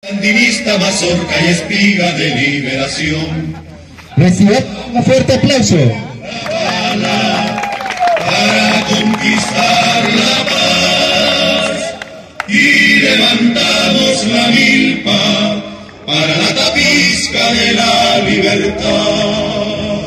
Sandinista, mazorca y espiga de liberación. Reciban un fuerte aplauso. La bala para conquistar la paz y levantamos la milpa para la tapisca de la libertad.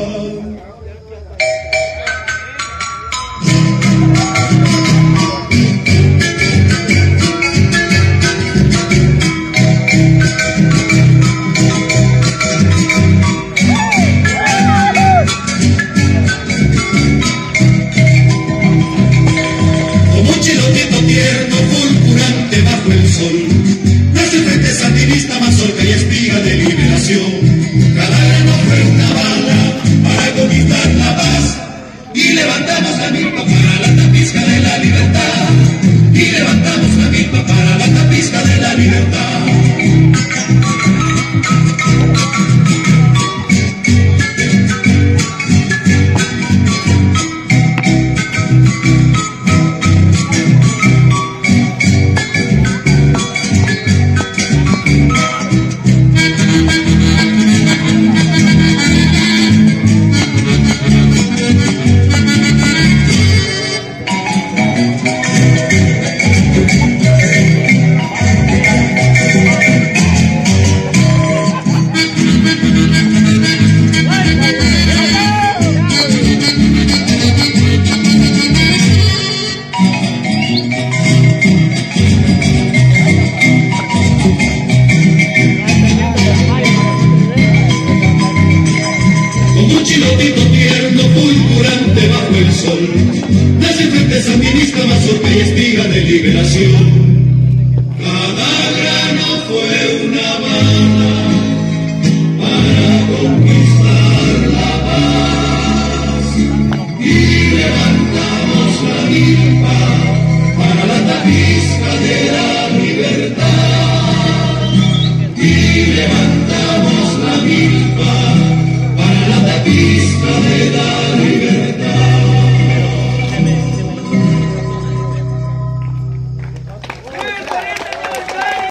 Tierno, fulgurante bajo el sol, nace el Frente Sandinista, mazorca y espiga de liberación. Cada grano fue una bala para conquistar la paz y levantamos la milpa para la tapisca de la libertad. Y levantamos la milpa para la tapisca de la libertad. Un chilotito tierno, fulgurante bajo el sol, nace el Frente Sandinista, mazorca y espiga de liberación.